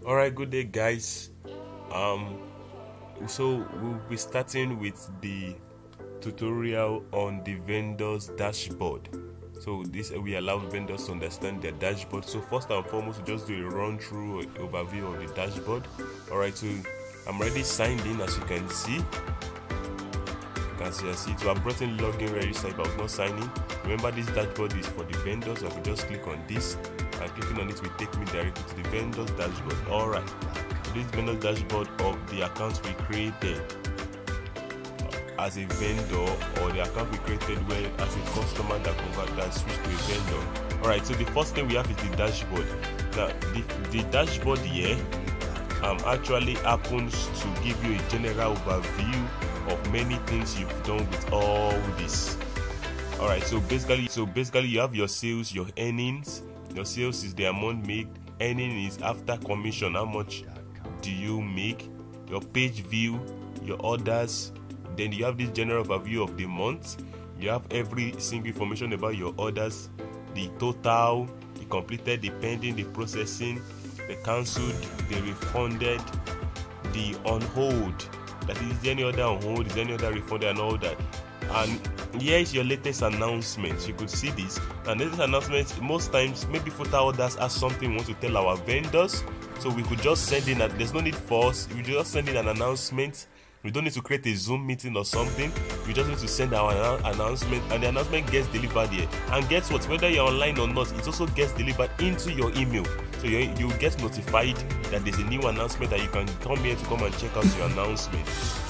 All right, good day, guys. Um, so we'll be starting with the tutorial on the vendor's dashboard. So this we allow vendors to understand their dashboard. So first and foremost, we just do a run through overview of the dashboard. All right, so I'm already signed in, as you can see. So I've brought in login register if I was not signing. Remember, this dashboard is for the vendors. So I can just click on this, and clicking on it will take me directly to the vendors dashboard. All right, so this vendors dashboard of the accounts we created as a vendor, or the account we created when as a customer that switched to a vendor. All right, so the first thing we have is the dashboard. Now the dashboard here actually happens to give you a general overview of many things you've done with all this. All right, so basically you have your sales, your earnings. Your sales is the amount made. Earning is after commission, how much do you make. Your page view, your orders. Then you have this general overview of the month. You have every single information about your orders, the total, the completed, the pending, the processing, the cancelled, the refunded, the on hold. That is any other on hold, is any other refunded, and all that. And here is your latest announcement. You could see this. And latest announcement, most times maybe Futa Orders has something we want to tell our vendors. So we could just send in that. There's no need for us. We just send in an announcement. We don't need to create a Zoom meeting or something. We just need to send our announcement, and the announcement gets delivered here. And guess what? Whether you're online or not, it also gets delivered into your email. So you get notified that there's a new announcement, that you can come here to come and check out your announcement.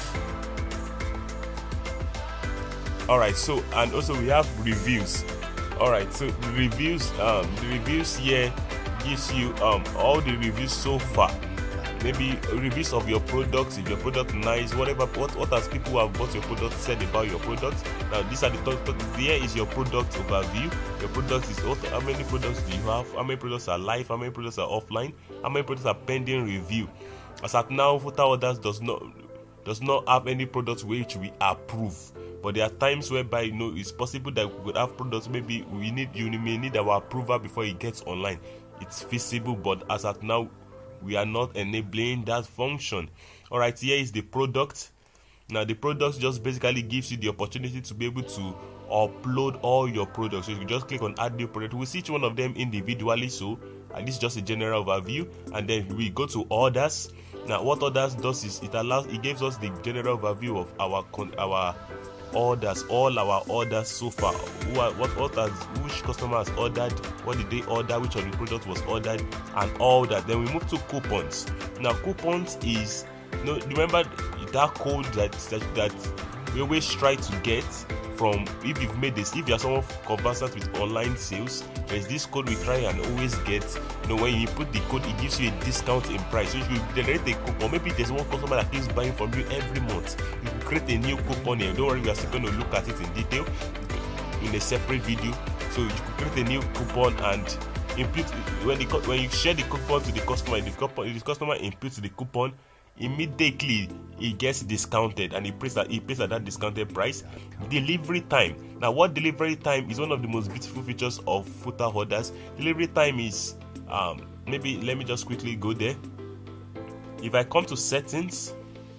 Alright, so and also we have reviews. Alright, so the reviews here gives you all the reviews so far. Maybe reviews of your products, if your product nice, whatever, what has people who have bought your product said about your product. Now these are the here is your product overview. Your product is how many products do you have, how many products are live, how many products are offline, how many products are pending review. As at now, Futa Orders does not have any products which we approve. But there are times whereby it's possible that we could have products, maybe you may need our approval before it gets online. It's feasible, but as at now we are not enabling that function. Alright, here is the product. Now the product just basically gives you the opportunity to be able to upload all your products. So you just click on add new product. We'll see each one of them individually. So this is just a general overview, and then we go to orders. Now what orders does is it gives us the general overview of our orders, all our orders so far. Which customer has ordered, what did they order, which of the product was ordered, and all that. Then we move to coupons. Now coupons is remember that code that we always try to get from, if you've made this, if you're someone conversant with online sales, there's this code we try and always get. When you put the code, it gives you a discount in price. So if you generate a coupon, maybe there's one customer that keeps buying from you every month, you can create a new coupon here. Don't worry, we are still going to look at it in detail in a separate video. So you can create a new coupon and input when you share the coupon to the customer, the customer inputs the coupon, immediately it gets discounted, and it pays at that discounted price. Delivery time. Now what delivery time is one of the most beautiful features of Futa Orders. Delivery time is maybe let me just quickly go there. If I come to settings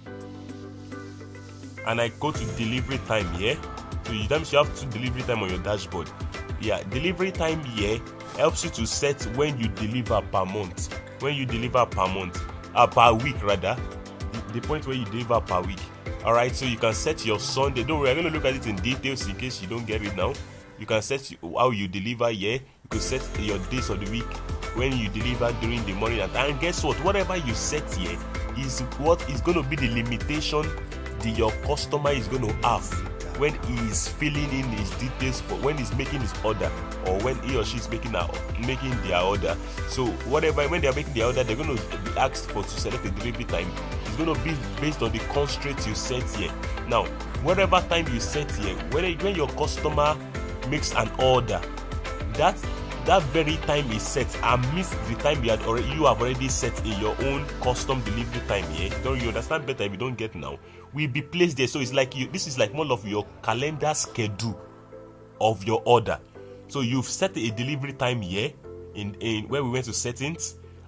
and I go to delivery time here, so you have to delivery time on your dashboard. Delivery time here helps you to set when you deliver per month, per week rather, the point where you deliver per week. Alright, so you can set your Sunday. Don't worry, I'm going to look at it in details in case you don't get it now. You can set how you deliver here. You can set your days of the week when you deliver during the morning. And guess what? Whatever you set here is what is going to be the limitation your customer is going to have when he is filling in his details for when he's making his order, or when he or she is making their order. So whatever, when they are making their order, they're going to be asked to select a delivery time. It's going to be based on the constraints you set here. Now whatever time you set here, when your customer makes an order, that very time is set and miss the time you have already set in your own custom delivery time here. Don't you understand better if you don't get now? Will be placed there. So it's like this is like more of your calendar schedule of your order. So you've set a delivery time here in where we went to settings,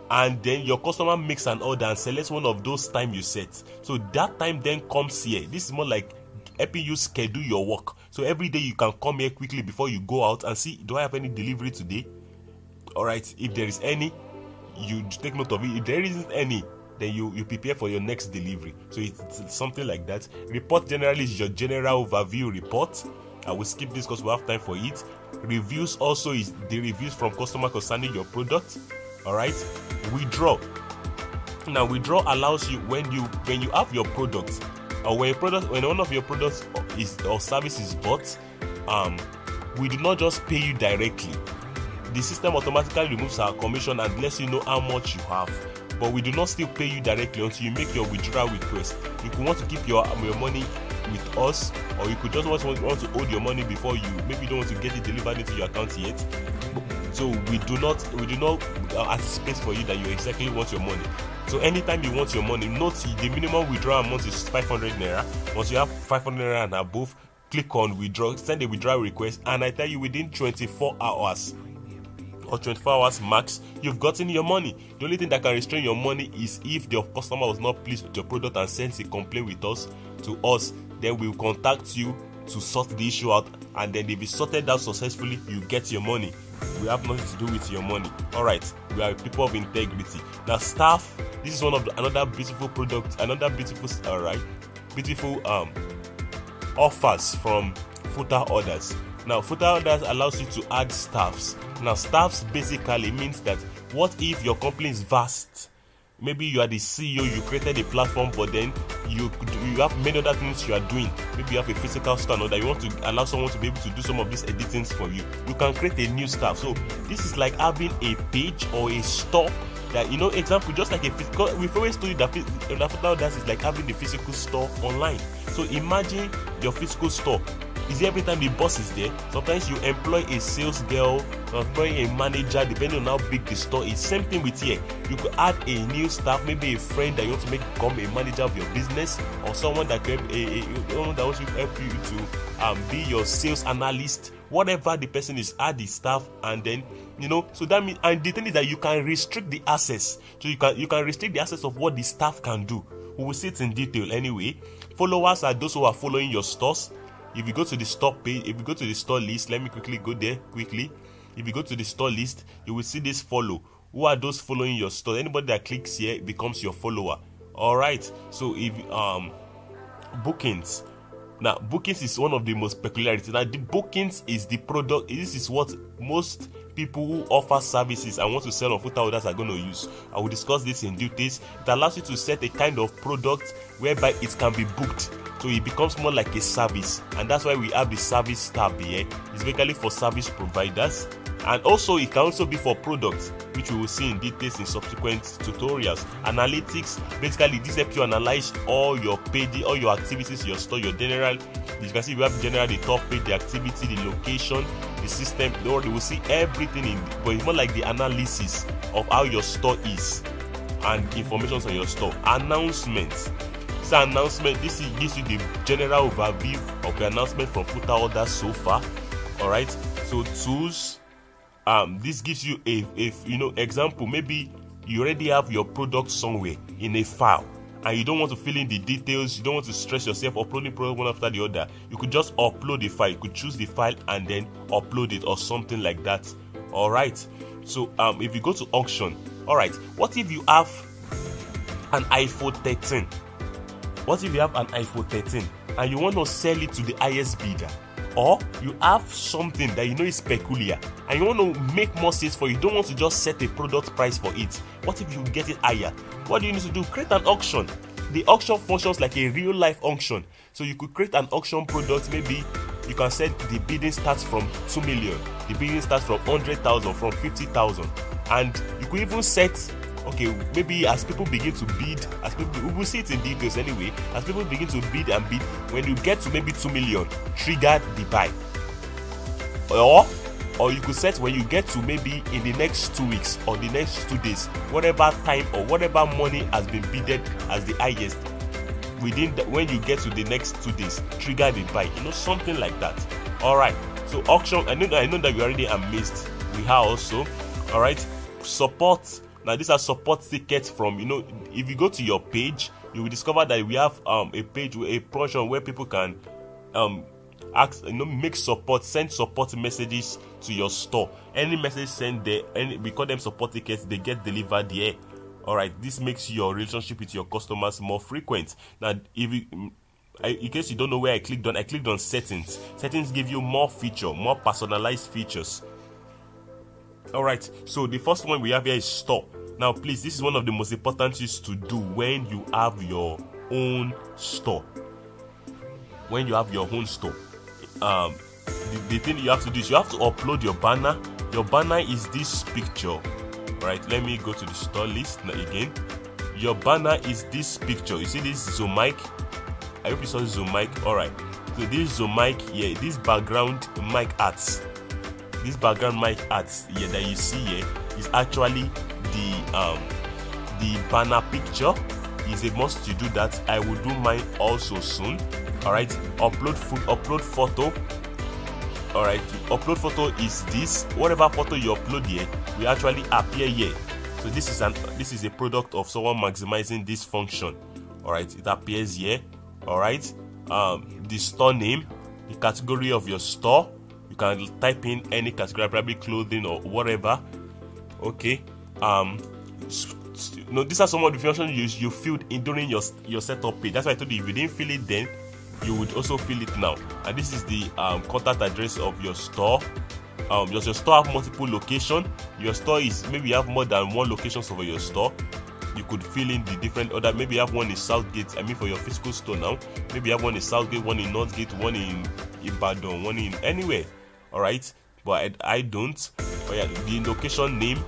and then your customer makes an order and selects one of those time you set. So that time then comes here. This is more like helping you schedule your work. So every day you can come here quickly before you go out and see, do I have any delivery today? All right, if there is any, you take note of it. If there isn't any, then you prepare for your next delivery. So it's something like that. Report generally is your general overview report. I will skip this because we have time for it. Reviews also is the reviews from customer concerning your product. All right. Withdraw. Now withdraw allows you when you have your product, or when one of your products or service is bought, we do not just pay you directly. The system automatically removes our commission and lets you know how much you have, but we do not still pay you directly until you make your withdrawal request. You could want to keep your money with us, or you could just want to hold your money before you maybe don't want to get it delivered into your account yet. So we do not anticipate for you that you exactly want your money. So anytime you want your money, note the minimum withdrawal amount is 500 naira. Once you have 500 naira and above, click on withdraw, send a withdrawal request, and I tell you within 24 hours or 24 hours max, you've gotten your money. The only thing that can restrain your money is if your customer was not pleased with your product and sends a complaint with us to us. Then we'll contact you to sort the issue out, and then if it's sorted out successfully, you get your money. We have nothing to do with your money. All right, we are people of integrity. Now staff, this is one of another beautiful product, another beautiful offers from Footer Orders. Now Footer Orders allows you to add staffs. Now staffs basically means that what if your company is vast? Maybe you are the CEO, you created a platform, but then you have many other things you are doing. Maybe you have a physical store that you want to allow someone to be able to do some of these editings for you. You can create a new staff. So this is like having a page or a store that, example, just like a physical. We've always told you that Footer Orders is like having the physical store online. So imagine your physical store. Is every time the boss is there. Sometimes you employ a sales girl, employ a manager, depending on how big the store is. Same thing with here. You could add a new staff, maybe a friend that you want to make become a manager of your business, or someone that can someone that wants to help you to be your sales analyst. Whatever the person is, add the staff, and then so that means, and the thing is that you can restrict the access. So you can restrict the access of what the staff can do. We will see it in detail anyway. Followers are those who are following your stores. If you go to the store page, if you go to the store list, let me quickly go there quickly. If you go to the store list, you will see this follow. Who are those following your store? Anybody that clicks here becomes your follower. All right. So if bookings. Now bookings is one of the most peculiarities. Now the bookings is the product. This is what most people who offer services and want to sell on Footer Orders are going to use. I will discuss this in details. It allows you to set a kind of product whereby it can be booked. So it becomes more like a service, and that's why we have the service tab here. It's basically for service providers, and also it can also be for products, which we will see in details in subsequent tutorials. Analytics, basically this helps you analyze all your page, all your activities, your store, your general. You can see we have general, the top page, the activity, the location, the system. You will see everything in, but it's more like the analysis of how your store is and information on your store. Announcements. Announcement, this gives you the general overview of the announcement from Footer Orders so far. All right, so tools, this gives you a example. Maybe you already have your product somewhere in a file and you don't want to fill in the details, you don't want to stress yourself uploading product one after the other. You could just upload the file. You could choose the file and then upload it or something like that. All right, so if you go to auction, all right, what if you have an iPhone 13? What if you have an iPhone 13 and you want to sell it to the highest bidder? Or you have something that is peculiar and you want to make more sales for it. You don't want to just set a product price for it. What if you get it higher? What do you need to do? Create an auction. The auction functions like a real life auction. So you could create an auction product. Maybe you can set the bidding starts from 2 million. The bidding starts from 100,000, from 50,000. And you could even set, okay, maybe as people begin to bid, we will see it in details anyway, as people begin to bid and bid, when you get to maybe 2 million, trigger the buy. Or you could set when you get to maybe in the next 2 weeks or the next 2 days, whatever time or whatever money has been bidded as the highest, when you get to the next 2 days, trigger the buy. Something like that. All right. So auction, I know that you're already amazed. We are also, all right, support Now these are support tickets from, if you go to your page, you will discover that we have a page, a portion where people can ask, make support, send support messages to your store. Any message sent there, we call them support tickets, they get delivered there. All right, this makes your relationship with your customers more frequent. Now, if you, in case you don't know where I clicked on settings. Settings give you more personalized features. All right, so the first one we have here is store. Now, please, this is one of the most important things to do when you have your own store. When you have your own store, the thing you have to do is you have to upload your banner. Your banner is this picture. All right, let me go to the store list now again. Your banner is this picture. You see this Zoom mic? I hope you saw Zoom mic. All right, so this Zoom mic here, this background mic arts. This background mic arts here that you see here is actually the banner picture. Is a must to do that. I will do mine also soon. All right, upload photo. All right, upload photo is this. Whatever photo you upload here will actually appear here. So this is a product of someone maximizing this function. All right, it appears here. All right, the store name, the category of your store. You can type in any category, probably clothing or whatever. Okay. These are some of the functions you filled in during your setup page. That's why I told you if you didn't fill it then, you would also fill it now. And this is the contact address of your store. Does your store have multiple locations? Your store is, maybe you have more than one location over your store. You could fill in the different other. Maybe you have one in Southgate. I mean, for your physical store now. Maybe you have one in Southgate, one in Northgate, one in Ibadan, one in anywhere. All right, but I don't. But yeah, the location name.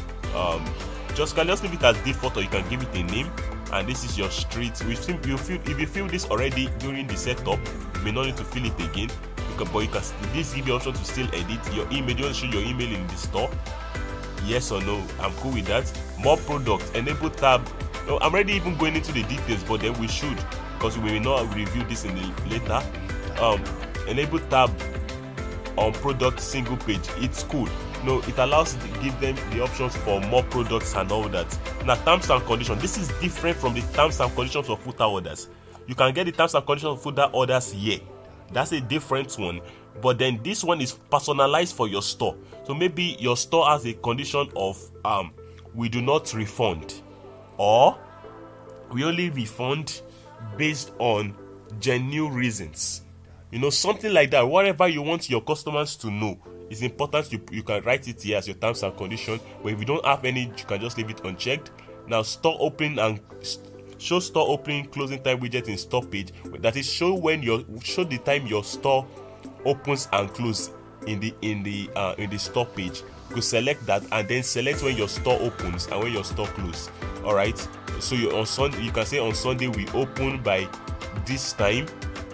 Just leave it as default, or you can give it a name. And this is your street. If you fill this already during the setup, you may not need to fill it again. But you can. This give you option to still edit your email. You want to show your email in the store? Yes or no? I'm cool with that. More products. Enable tab. No, I'm already even going into the details, but then we should, because we may not review this in the later. Enable tab on product single page. It's cool. No, it allows you to give them the options for more products and all that. Now, terms and conditions. This is different from the terms and conditions of footer orders. You can get the terms and conditions of footer orders here. That's a different one. But then this one is personalized for your store. So maybe your store has a condition of we do not refund, or we only refund based on genuine reasons. Something like that. Whatever you want your customers to know. It's important you can write it here as your terms and conditions, but if you don't have any, you can just leave it unchecked. Now, store opening and show store opening closing time widget in store page. That is show the time your store opens and closes in the store page. You select that and then select when your store opens and when your store closes. All right. So on Sunday, you can say on Sunday we open by this time.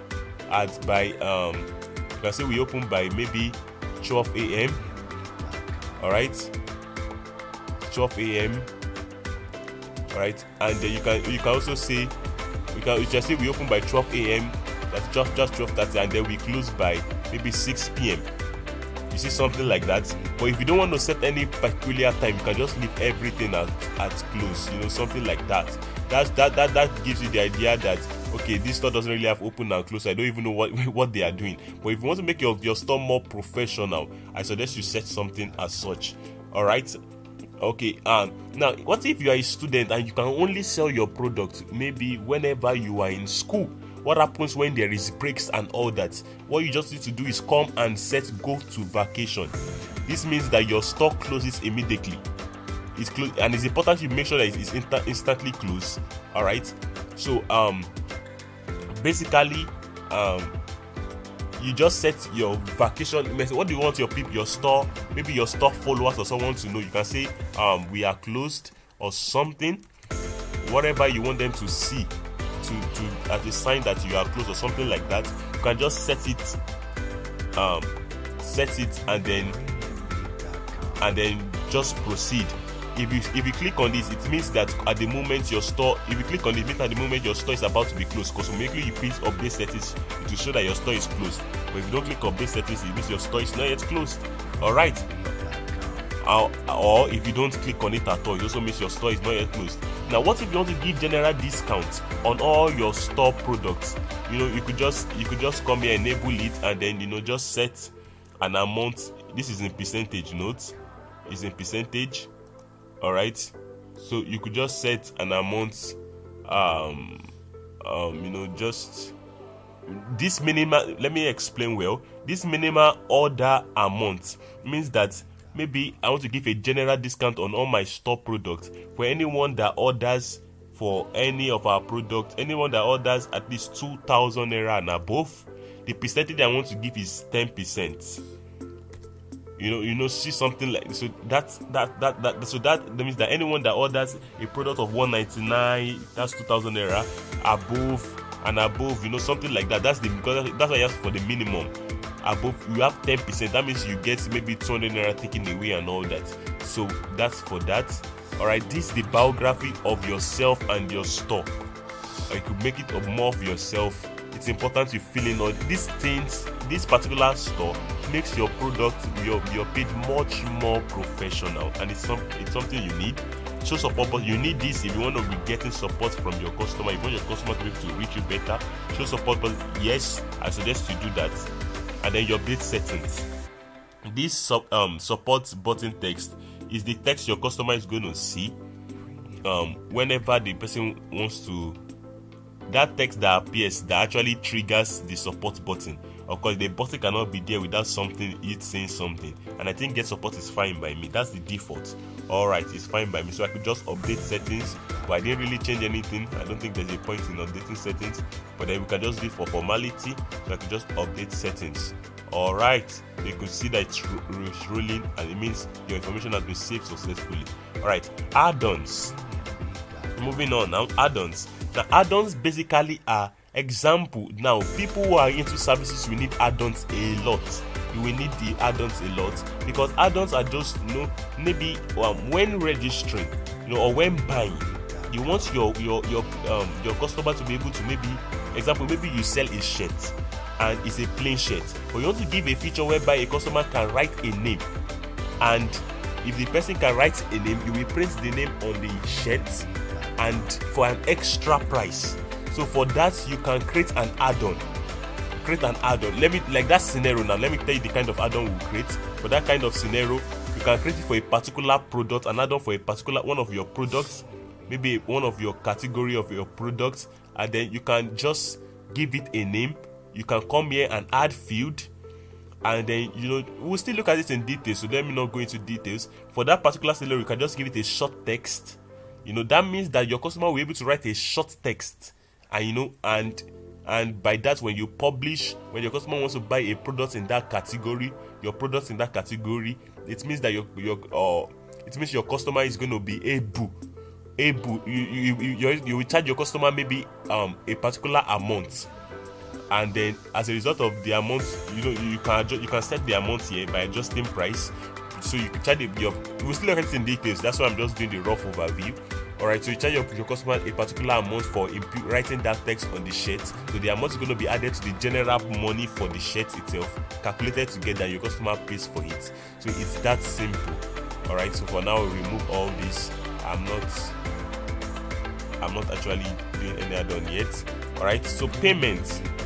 You can say we open by maybe 12 a.m. All right, 12 a.m. All right, and then you can also say you just say we open by 12 a.m. That's just 12:30, and then we close by maybe 6 p.m. You see, something like that. But if you don't want to set any peculiar time, you can just leave everything at close. Something like that. That gives you the idea that okay, this store doesn't really have open and close. I don't even know what they are doing. But if you want to make your store more professional, I suggest you set something as such. All right. Okay. Now, what if you are a student and you can only sell your product maybe whenever you are in school? What happens when there is breaks and all that? What you just need to do is come and set go to vacation. This means that your store closes immediately. It's closed, and it's important you make sure that it's instantly closed. All right. So basically, you just set your vacation message. What do you want your store, maybe your store followers or someone to know? You can say we are closed or something, whatever you want them to see, to as a sign that you are closed or something like that. You can just set it and then just proceed. If you click on this, it means that at the moment your store, if you click on it, it means at the moment your store is about to be closed. Because immediately you please update settings, it will show that your store is closed. But if you don't click update settings, it means your store is not yet closed. All right. or if you don't click on it at all, it also means your store is not yet closed. Now, what if you want to give general discounts on all your store products? You could just come here, enable it, and then just set an amount. This is in percentage, note, is in percentage. All right, so you could just set an amount. Just this minimal. Let me explain well. This minimal order amount means that maybe I want to give a general discount on all my store products for anyone that orders for any of our products. Anyone that orders at least 2,000 naira and above, the percentage I want to give is 10%. See something like so that means that anyone that orders a product of 199, that's 2,000 naira above, something like that. That's why you ask for the minimum. Above, you have 10%. That means you get maybe 200 naira taken away and all that. So that's for that. All right, this is the biography of yourself and your store. Or you could make it more of yourself. It's important you fill in all these things. This particular store makes your product, your page much more professional, and it's something you need. Show support, but you need this if you want to be getting support from your customer. If you want your customer to be able to reach you better, show support. But yes, I suggest you do that. And then your update settings. This support button text is the text your customer is going to see whenever the person wants to. That text that appears that actually triggers the support button. Of course, the button cannot be there without it saying something. And I think get support is fine by me. That's the default. Alright, it's fine by me. So I could just update settings, but I didn't really change anything. I don't think there's a point in updating settings, but then we can just do it for formality. So I could just update settings. Alright, you could see that it's rolling, and it means your information has been saved successfully. Alright, add-ons. Moving on now, add-ons. Now, add-ons basically are example. Now, people who are into services will need add-ons a lot. You will need the add-ons a lot, because add-ons are just maybe when registering, or when buying, you want your customer to be able to maybe you sell a shirt and it's a plain shirt, but you want to give a feature whereby a customer can write a name, and if the person can write a name, you will print the name on the shirt and for an extra price. So for that, you can create an add-on. Let me, like that scenario now, let me tell you the kind of add-on we'll create. For that kind of scenario, you can create it for a particular product, an add-on for a particular one of your products, maybe one of your category of your products, and then you can just give it a name. You can come here and add field, and then we'll still look at it in detail, so let me not go into details. For that particular scenario, you can just give it a short text. That means that your customer will be able to write a short text, and by that, when you publish, when your customer wants to buy a product in that category, your products in that category, it means that your customer is going to be able you will charge your customer maybe a particular amount, and then as a result of the amount, you can set the amount here by adjusting price. So you can charge we'll still look at it in details. That's why I'm just doing the rough overview. Alright, so you charge your customer a particular amount for writing that text on the shirt. So the amount is going to be added to the general money for the shirt itself, calculated together. Your customer pays for it. So it's that simple. Alright, so for now, we remove all this. I'm not actually doing any add-on yet. Alright, so payment.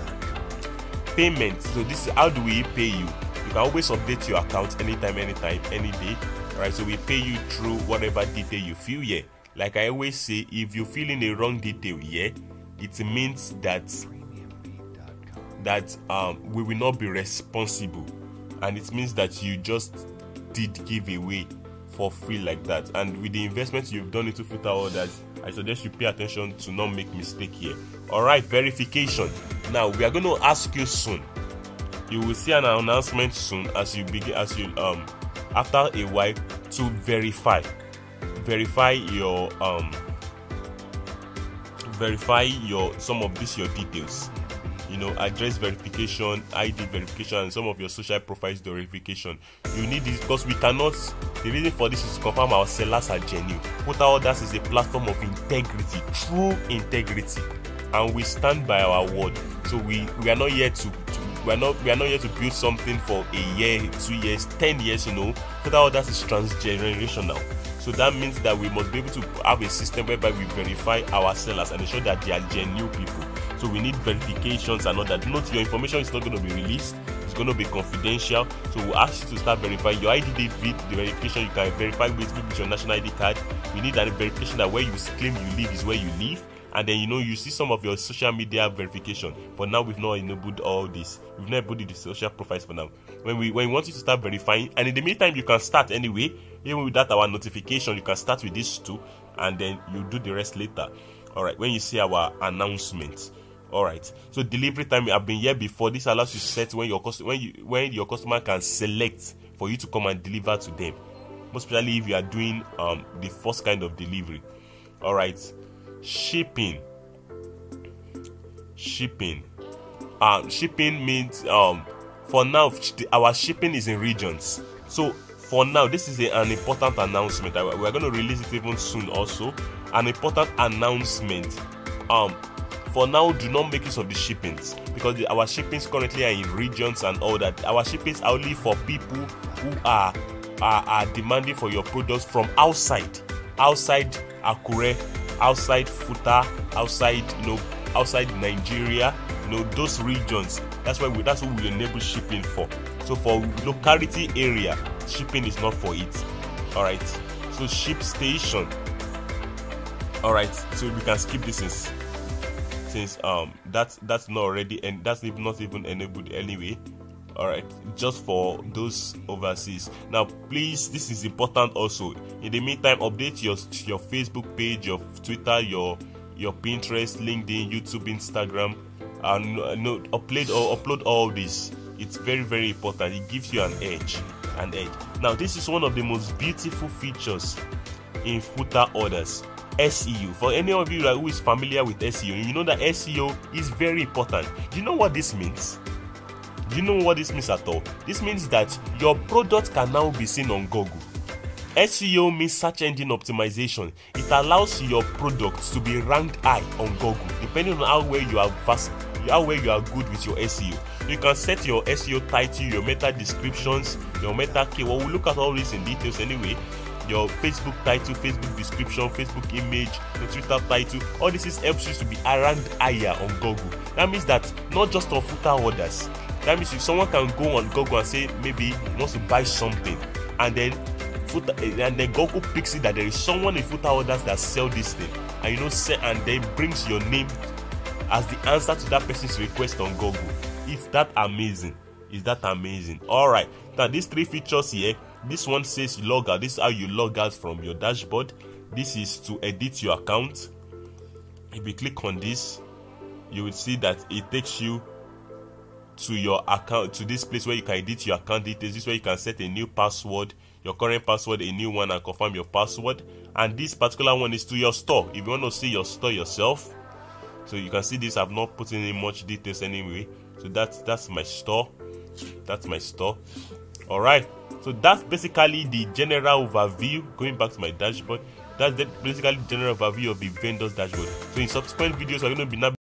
So this is how do we pay you? You can always update your account anytime, any day. Alright, so we pay you through whatever detail you fill here. Like I always say, if you fill in a wrong detail here, it means that we will not be responsible, and it means that you just did give away for free like that. And with the investment you've done into filter orders, I suggest you pay attention to not make mistake here. Alright, verification. Now we are going to ask you soon. You will see an announcement soon as you after a while to verify your some of your details. Address verification, ID verification, and some of your social profiles verification. You need this because we cannot. The reason for this is to confirm our sellers are genuine. Filter orders is a platform of integrity, true integrity, and we stand by our word. So we are not here to we are not here to build something for a year, 2 years, 10 years. Total orders is transgenerational. So that means that we must be able to have a system whereby we verify our sellers and ensure that they are genuine people. So we need verifications and all that. Note, your information is not going to be released. It's going to be confidential. So we'll ask you to start verifying your ID date with the verification. You can verify with your national ID card. We need that verification that where you claim you live is where you live. And then you see some of your social media verification. For now, we've not enabled all this. We've not enabled the social profiles for now. When we want you to start verifying, and in the meantime, you can start anyway. Even without our notification, you can start with these two, and then you do the rest later. All right. When you see our announcement. All right. So delivery time, I've been here before. This allows you to set when your customer can select for you to come and deliver to them. Most especially if you are doing the first kind of delivery. All right. Shipping means for now our shipping is in regions. So for now, this is an important announcement. We're going to release it even soon. Also, an important announcement. For now, do not make use of the shippings because our shippings currently are in regions and all that. Our shippings are only for people who are demanding for your products from outside Akure, outside Futa, outside Nigeria, those regions. That's what we enable shipping for. So for locality area, shipping is not for it. All right. So ship station. All right. So we can skip this since that's not already, and that's not even enabled anyway. All right, just for those overseas. Now please, this is important also. In the meantime, update your Facebook page, your Twitter, your Pinterest, LinkedIn, YouTube, Instagram, and upload all this. It's very, very important. It gives you an edge. Now this is one of the most beautiful features in footer orders. SEO. For any of you who is familiar with SEO, you know that SEO is very important. Do you know what this means? Do you know what this means at all? This means that your product can now be seen on Google. SEO means search engine optimization. It allows your products to be ranked high on Google, depending on how well you are good with your SEO. You can set your SEO title, your meta descriptions, your meta keyword. We'll look at all this in details anyway. Your Facebook title, Facebook description, Facebook image, your Twitter title. All this helps you to be ranked higher on Google. That means that not just on footer orders. That means if someone can go on Google and say maybe he wants to buy something, and then Google picks it that there is someone in footer orders that sell this thing, and then brings your name as the answer to that person's request on Google. Is that amazing? All right. Now these three features here. This one says log out. This is how you log out from your dashboard. This is to edit your account. If you click on this, you will see that it takes you to your account, to this place where you can edit your account details. This is where you can set a new password, your current password, a new one, and confirm your password. And this particular one is to your store. If you want to see your store yourself, so you can see this. I've not put in any much details anyway. So that's my store. All right. So that's basically the general overview. Going back to my dashboard, that's basically the general overview of the vendor's dashboard. So in subsequent videos, we're going to be now